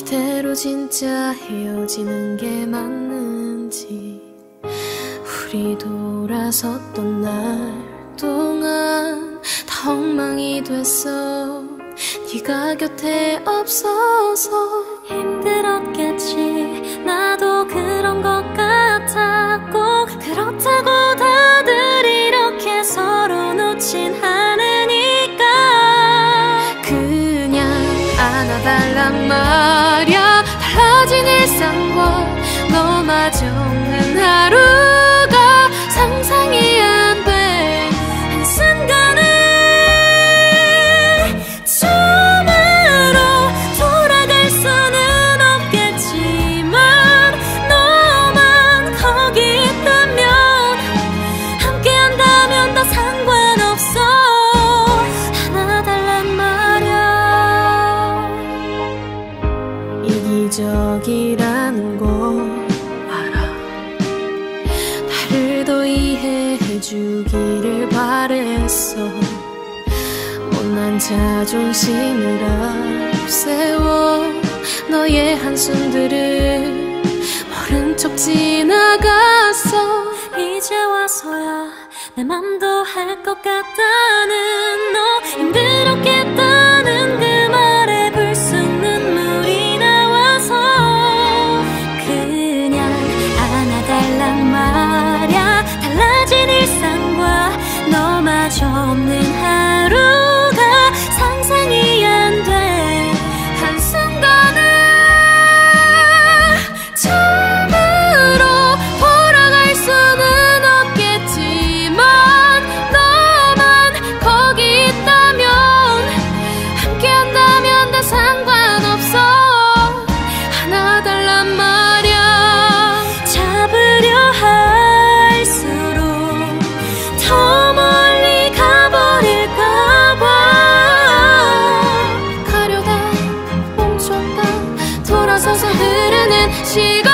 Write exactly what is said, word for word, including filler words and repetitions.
이대로 진짜 헤어지는 게 맞는지, 우리 돌아섰던 날 동안 다 엉망이 됐어. 네가 곁에 없어서 힘들었겠지. 나도 그런 것 같아. 꼭 그렇다고 다들 이렇게 서로 놓진 않으니까 그냥 안아달란 말야. 달라진 일상과 너마저 없는 하루가 상상이 안 돼. 한순간에 처음으로 돌아갈 수는 없겠지만 너만 거기 있다면, 함께한다면 다 상관없어. 안아달란 말야. 이기적이라는 거 알아. 나를 더 이해해주기를 바랬어. 못난 자존심을 앞세워 너의 한숨들을 모른 척 지나갔어. 이제 와서야 내 맘도 할 것 같다는 너, 힘들었겠다는 그 말에 불쑥 눈물이 나와서 그냥 안아달란 말야. 달라진 일상과 너마저 없는 하루가 상상이 안 돼. 한순간에 처음으로 돌아갈 수는 없겠지만 너만 거기 있다면, 함께한다면 다 상관없어. 안아달란 말야. 잡으려 할수록 더 멀리 가버릴까봐 가려다 멈췄다 돌아서서 흐르는 시간